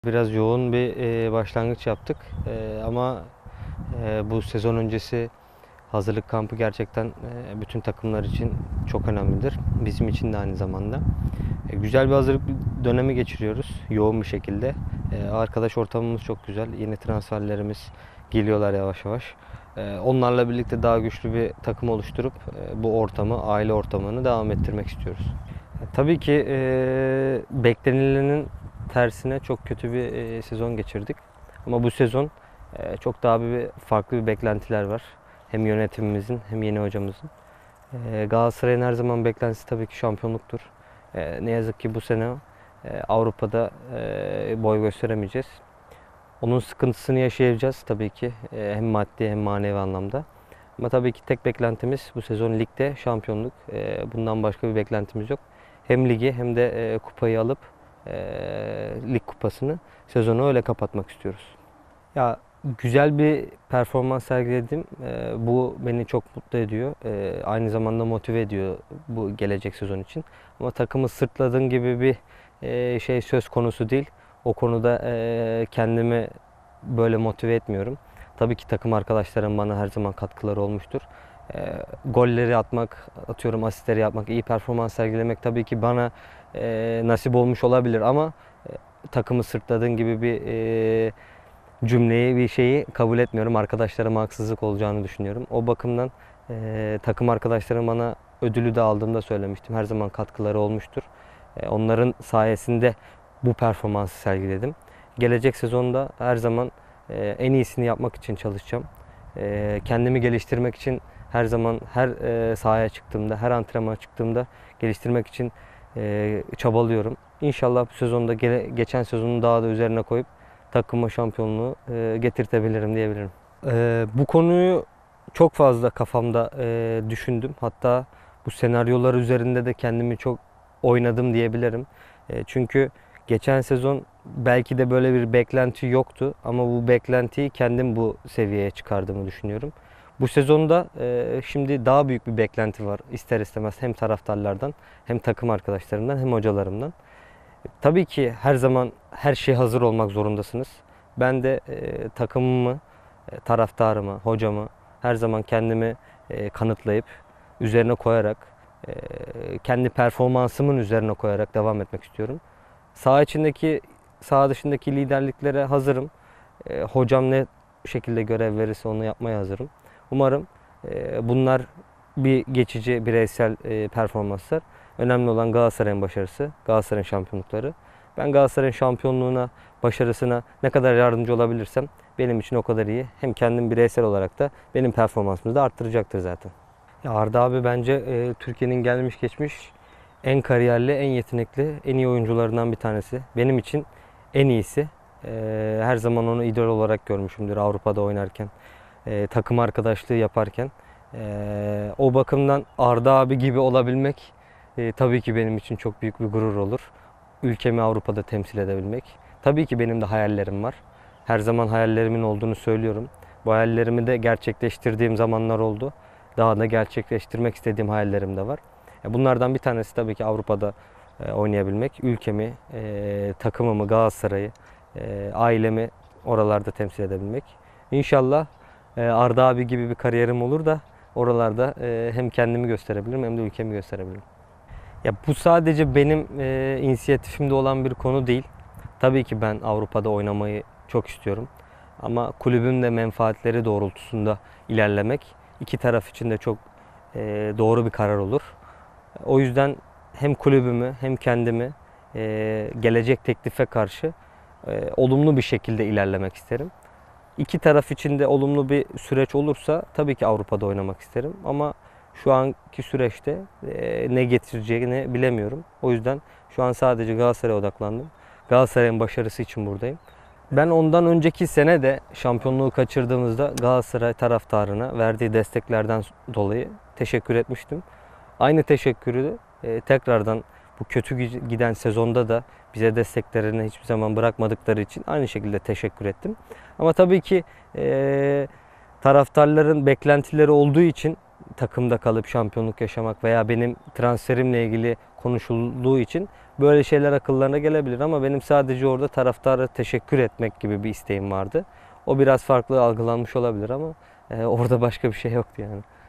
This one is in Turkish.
Biraz yoğun bir başlangıç yaptık. Ama bu sezon öncesi hazırlık kampı gerçekten bütün takımlar için çok önemlidir. Bizim için de aynı zamanda. Güzel bir hazırlık dönemi geçiriyoruz yoğun bir şekilde. Arkadaş ortamımız çok güzel. Yeni transferlerimiz geliyorlar yavaş yavaş. Onlarla birlikte daha güçlü bir takım oluşturup bu ortamı, aile ortamını devam ettirmek istiyoruz. Tabii ki beklenilenin tersine çok kötü bir sezon geçirdik. Ama bu sezon çok daha farklı bir beklentiler var. Hem yönetimimizin hem yeni hocamızın. Galatasaray'ın her zaman beklentisi tabii ki şampiyonluktur. Ne yazık ki bu sene Avrupa'da boy gösteremeyeceğiz. Onun sıkıntısını yaşayacağız tabii ki hem maddi hem manevi anlamda. Ama tabii ki tek beklentimiz bu sezon ligde şampiyonluk. Bundan başka bir beklentimiz yok. Hem ligi hem de kupayı alıp lig kupasını sezonu öyle kapatmak istiyoruz. Ya güzel bir performans sergiledim. Bu beni çok mutlu ediyor. Aynı zamanda motive ediyor bu gelecek sezon için. Ama takımı sırtladığın gibi bir şey söz konusu değil. O konuda kendimi böyle motive etmiyorum. Tabii ki takım arkadaşlarım bana her zaman katkıları olmuştur. Golleri atmak, atıyorum asistleri yapmak, iyi performans sergilemek tabii ki bana nasip olmuş olabilir ama takımı sırtladığın gibi bir cümleyi, bir şeyi kabul etmiyorum. Arkadaşlarıma haksızlık olacağını düşünüyorum. O bakımdan takım arkadaşlarım bana ödülü de aldığımda söylemiştim. Her zaman katkıları olmuştur. Onların sayesinde bu performansı sergiledim. Gelecek sezonda her zaman en iyisini yapmak için çalışacağım. Kendimi geliştirmek için her zaman her sahaya çıktığımda, her antrenmana çıktığımda geliştirmek için çabalıyorum. İnşallah bu sezonda geçen sezonun daha da üzerine koyup takıma şampiyonluğu getirtebilirim diyebilirim. Bu konuyu çok fazla kafamda düşündüm. Hatta bu senaryolar üzerinde de kendimi çok oynadım diyebilirim. Çünkü geçen sezon belki de böyle bir beklenti yoktu ama bu beklentiyi kendim bu seviyeye çıkardığımı düşünüyorum. Bu sezonda şimdi daha büyük bir beklenti var ister istemez hem taraftarlardan hem takım arkadaşlarımdan hem hocalarımdan. Tabii ki her zaman her şeye hazır olmak zorundasınız. Ben de takımımı, taraftarımı, hocamı her zaman kendimi kanıtlayıp üzerine koyarak, kendi performansımın üzerine koyarak devam etmek istiyorum. Saha içindeki, saha dışındaki liderliklere hazırım. Hocam ne şekilde görev verirse onu yapmaya hazırım. Umarım bunlar bir geçici bireysel performanslar. Önemli olan Galatasaray'ın başarısı, Galatasaray'ın şampiyonlukları. Ben Galatasaray'ın şampiyonluğuna, başarısına ne kadar yardımcı olabilirsem benim için o kadar iyi. Hem kendim bireysel olarak da benim performansımı da arttıracaktır zaten. Ya Arda abi bence Türkiye'nin gelmiş geçmiş en kariyerli, en yetenekli, en iyi oyuncularından bir tanesi. Benim için en iyisi. Her zaman onu idol olarak görmüşümdür Avrupa'da oynarken, takım arkadaşlığı yaparken. O bakımdan Arda abi gibi olabilmek tabii ki benim için çok büyük bir gurur olur. Ülkemi Avrupa'da temsil edebilmek. Tabii ki benim de hayallerim var. Her zaman hayallerimin olduğunu söylüyorum. Bu hayallerimi de gerçekleştirdiğim zamanlar oldu. Daha da gerçekleştirmek istediğim hayallerim de var. Bunlardan bir tanesi tabii ki Avrupa'da oynayabilmek. Ülkemi, takımımı, Galatasaray'ı, ailemi oralarda temsil edebilmek. İnşallah Arda abi gibi bir kariyerim olur da oralarda hem kendimi gösterebilirim hem de ülkemi gösterebilirim. Ya bu sadece benim inisiyatifimde olan bir konu değil. Tabii ki ben Avrupa'da oynamayı çok istiyorum. Ama kulübün de menfaatleri doğrultusunda ilerlemek iki taraf için de çok doğru bir karar olur. O yüzden hem kulübümü hem kendimi gelecek teklife karşı olumlu bir şekilde ilerlemek isterim. İki taraf için de olumlu bir süreç olursa tabii ki Avrupa'da oynamak isterim. Ama şu anki süreçte ne getireceğini bilemiyorum. O yüzden şu an sadece Galatasaray'a odaklandım. Galatasaray'ın başarısı için buradayım. Ben ondan önceki sene de şampiyonluğu kaçırdığımızda Galatasaray taraftarına verdiği desteklerden dolayı teşekkür etmiştim. Aynı teşekkürü tekrardan bu kötü giden sezonda da bize desteklerini hiçbir zaman bırakmadıkları için aynı şekilde teşekkür ettim. Ama tabii ki taraftarların beklentileri olduğu için takımda kalıp şampiyonluk yaşamak veya benim transferimle ilgili konuşulduğu için böyle şeyler akıllarına gelebilir ama benim sadece orada taraftara teşekkür etmek gibi bir isteğim vardı. O biraz farklı algılanmış olabilir ama orada başka bir şey yoktu yani.